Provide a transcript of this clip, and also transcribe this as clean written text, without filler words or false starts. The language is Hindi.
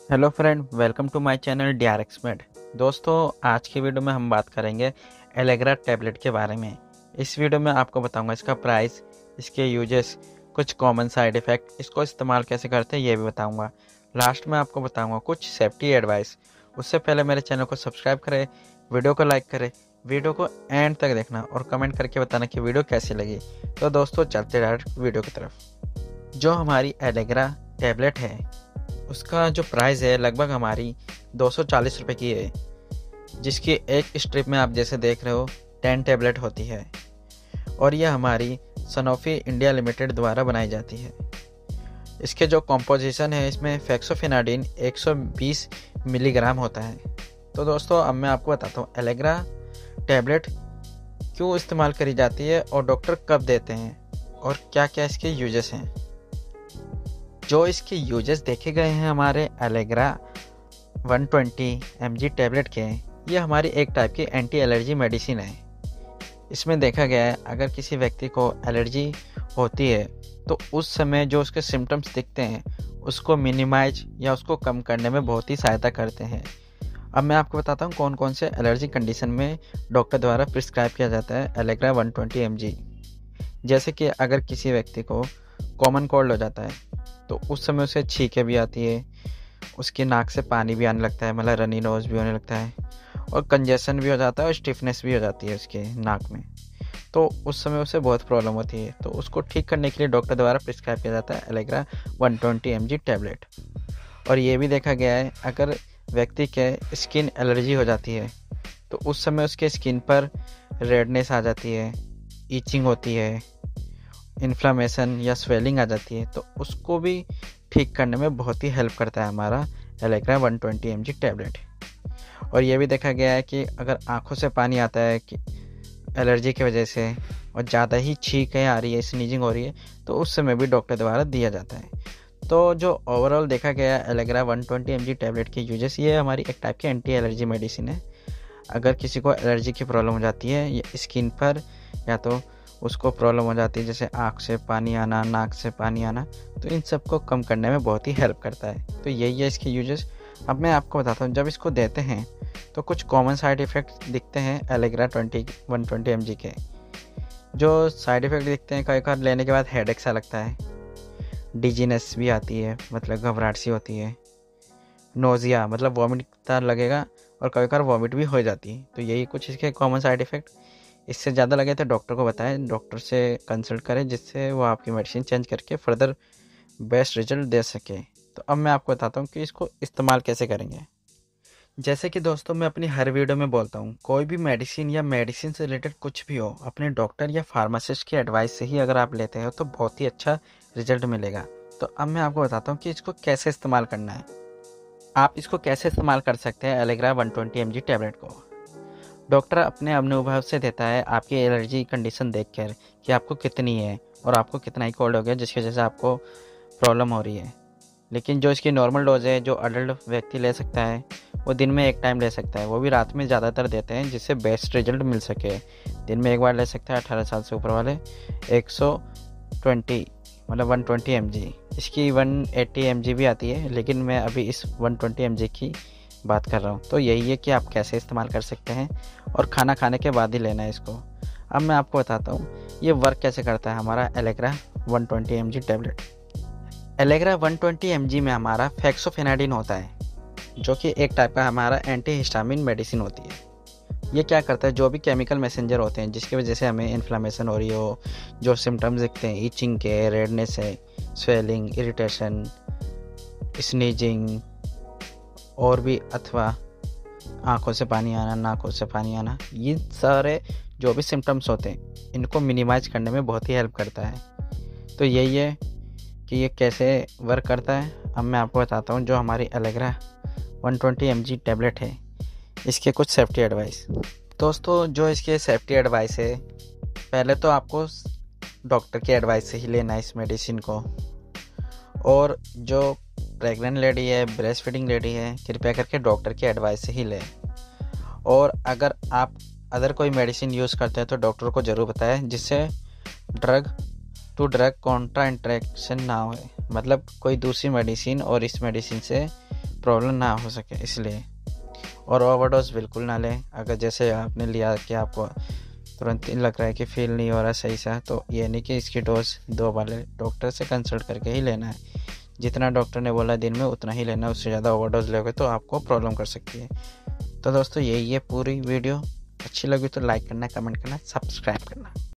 Hello friend, welcome to my channel DRX Med. दोस्तों, आज की वीडियो में हम बात करेंगे एलेग्रा टैबलेट के बारे में। इस वीडियो में आपको बताऊंगा इसका प्राइस, इसके यूजेस, कुछ कॉमन साइड इफ़ेक्ट, इसको इस्तेमाल कैसे करते हैं ये भी बताऊंगा। लास्ट में आपको बताऊंगा कुछ सेफ्टी एडवाइस। उससे पहले मेरे चैनल को सब्सक्राइब करें, वीडियो को लाइक करें, वीडियो को एंड तक देखना और कमेंट करके बताना कि वीडियो कैसी लगी। तो दोस्तों, चलते डायरेक्ट वीडियो की तरफ। जो हमारी एलेग्रा टैबलेट है उसका जो प्राइस है लगभग हमारी 240 रुपये की है, जिसकी एक स्ट्रिप में आप जैसे देख रहे हो 10 टैबलेट होती है और यह हमारी सनोफी इंडिया लिमिटेड द्वारा बनाई जाती है। इसके जो कॉम्पोजिशन है इसमें फेक्सोफेनाडिन 120 मिलीग्राम होता है। तो दोस्तों, अब मैं आपको बताता हूँ एलेग्रा टैबलेट क्यों इस्तेमाल करी जाती है और डॉक्टर कब देते हैं और क्या क्या इसके यूजेस हैं। जो इसके यूजेस देखे गए हैं हमारे एलेग्रा 120 mg टैबलेट के, ये हमारी एक टाइप की एंटी एलर्जी मेडिसिन है। इसमें देखा गया है अगर किसी व्यक्ति को एलर्जी होती है तो उस समय जो उसके सिम्टम्स दिखते हैं उसको मिनिमाइज या उसको कम करने में बहुत ही सहायता करते हैं। अब मैं आपको बताता हूँ कौन कौन से एलर्जी कंडीशन में डॉक्टर द्वारा प्रिस्क्राइब किया जाता है एलेग्रा 120 mg। जैसे कि अगर किसी व्यक्ति को कॉमन कोल्ड हो जाता है तो उस समय उसे छींकें भी आती है, उसकी नाक से पानी भी आने लगता है, मतलब रनी नोज भी होने लगता है और कंजेशन भी हो जाता है और स्टिफनेस भी हो जाती है उसके नाक में। तो उस समय उसे बहुत प्रॉब्लम होती है, तो उसको ठीक करने के लिए डॉक्टर द्वारा प्रिस्क्राइब किया जाता है एलेग्रा 120 mg टैबलेट। और ये भी देखा गया है अगर व्यक्ति के स्किन एलर्जी हो जाती है तो उस समय उसके स्किन पर रेडनेस आ जाती है, ईचिंग होती है, इन्फ्लामेशन या स्वेलिंग आ जाती है, तो उसको भी ठीक करने में बहुत ही हेल्प करता है हमारा एलेग्रा 120 mg टैबलेट। और ये भी देखा गया है कि अगर आंखों से पानी आता है कि एलर्जी की वजह से और ज़्यादा ही छींकें आ रही है, स्नीजिंग हो रही है, तो उस समय भी डॉक्टर द्वारा दिया जाता है। तो जो ओवरऑल देखा गया है एलेग्रा 120 mg टैबलेट के यूजेस, ये हमारी एक टाइप की एंटी एलर्जी मेडिसिन है। अगर किसी को एलर्जी की प्रॉब्लम हो जाती है या स्किन पर, या तो उसको प्रॉब्लम हो जाती है जैसे आँख से पानी आना, नाक से पानी आना, तो इन सब को कम करने में बहुत ही हेल्प करता है। तो यही है इसके यूजेस। अब मैं आपको बताता हूँ जब इसको देते हैं तो कुछ कॉमन साइड इफ़ेक्ट्स दिखते हैं एलेग्रा 120 mg के। जो साइड इफ़ेक्ट दिखते हैं, कई बार लेने के बाद हेडेक सा लगता है, डिजीनेस भी आती है, मतलब घबराहट सी होती है, नोज़िया मतलब वॉमिट तरह लगेगा और कभी कभार वॉमिट भी हो जाती है। तो यही कुछ इसके कॉमन साइड इफ़ेक्ट। इससे ज़्यादा लगे तो डॉक्टर को बताएं, डॉक्टर से कंसल्ट करें जिससे वो आपकी मेडिसिन चेंज करके फर्दर बेस्ट रिजल्ट दे सके। तो अब मैं आपको बताता हूँ कि इसको इस्तेमाल कैसे करेंगे। जैसे कि दोस्तों, मैं अपनी हर वीडियो में बोलता हूँ, कोई भी मेडिसिन या मेडिसिन से रिलेटेड कुछ भी हो, अपने डॉक्टर या फार्मासिस्ट की एडवाइस से ही अगर आप लेते हो तो बहुत ही अच्छा रिजल्ट मिलेगा। तो अब मैं आपको बताता हूँ कि इसको कैसे इस्तेमाल करना है। आप इसको कैसे इस्तेमाल कर सकते हैं एलेग्रा 120 mg टैबलेट को। डॉक्टर अपने अनुभव से देता है आपकी एलर्जी कंडीशन देखकर कि आपको कितनी है और आपको कितना ही कोल्ड हो गया जिसकी वजह से आपको प्रॉब्लम हो रही है। लेकिन जो इसकी नॉर्मल डोज है जो अडल्ट व्यक्ति ले सकता है वो दिन में एक टाइम ले सकता है, वो भी रात में ज़्यादातर देते हैं जिससे बेस्ट रिजल्ट मिल सके। दिन में एक बार ले सकता है 18 साल से ऊपर वाले। 120 मतलब 120 mg, इसकी 180 mg भी आती है, लेकिन मैं अभी इस 120 mg की बात कर रहा हूँ। तो यही है कि आप कैसे इस्तेमाल कर सकते हैं और खाना खाने के बाद ही लेना है इसको। अब मैं आपको बताता हूँ ये वर्क कैसे करता है हमारा Allegra 120 mg tablet. Allegra 120 mg में हमारा फेक्सोफेनाडिन होता है, जो कि एक टाइप का हमारा एंटी हिस्टामिन मेडिसिन होती है। ये क्या करता है, जो भी केमिकल मैसेंजर होते हैं जिसकी वजह से हमें इन्फ्लामेशन हो रही हो, जो सिम्टम्स दिखते हैं ईचिंग के, रेडनेस है, स्वेलिंग, इरिटेशन, स्नीजिंग और भी, अथवा आँखों से पानी आना, नाकों से पानी आना, ये सारे जो भी सिम्टम्स होते हैं इनको मिनिमाइज करने में बहुत ही हेल्प करता है। तो यही है कि ये कैसे वर्क करता है। अब मैं आपको बताता हूँ जो हमारी एलेग्रा 120 mg टैबलेट है इसके कुछ सेफ्टी एडवाइस। दोस्तों, जो इसके सेफ्टी एडवाइस है, पहले तो आपको डॉक्टर की एडवाइस से ही लेना है इस मेडिसिन को। और जो प्रेग्नेंट लेडी है, ब्रेस्ट फीडिंग लेडी है, कृपया करके डॉक्टर की एडवाइस से ही लें। और अगर आप अदर कोई मेडिसिन यूज़ करते हैं तो डॉक्टर को ज़रूर बताएं जिससे drug to drug contra interaction ना हो, मतलब कोई दूसरी मेडिसिन और इस मेडिसिन से प्रॉब्लम ना हो सके इसलिए। और ओवरडोज बिल्कुल ना लें। अगर जैसे आपने लिया कि आपको तुरंत लग रहा है कि फील नहीं हो रहा सही सा, तो ये नहीं कि इसकी डोज 2 वाले डॉक्टर से कंसल्ट करके ही लेना है। जितना डॉक्टर ने बोला दिन में उतना ही लेना है, उससे ज़्यादा ओवरडोज लोगे तो आपको प्रॉब्लम कर सकती है। तो दोस्तों यही है पूरी वीडियो। अच्छी लगी तो लाइक करना, कमेंट करना, सब्सक्राइब करना।